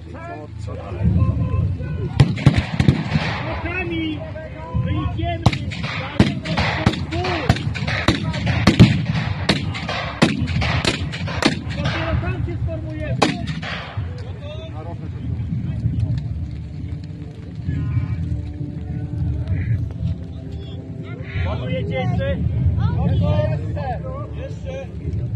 Co dalej? Rokami wyjdziemy. Dopiero tam się sformujemy. Ładujecie jeszcze? Jeszcze.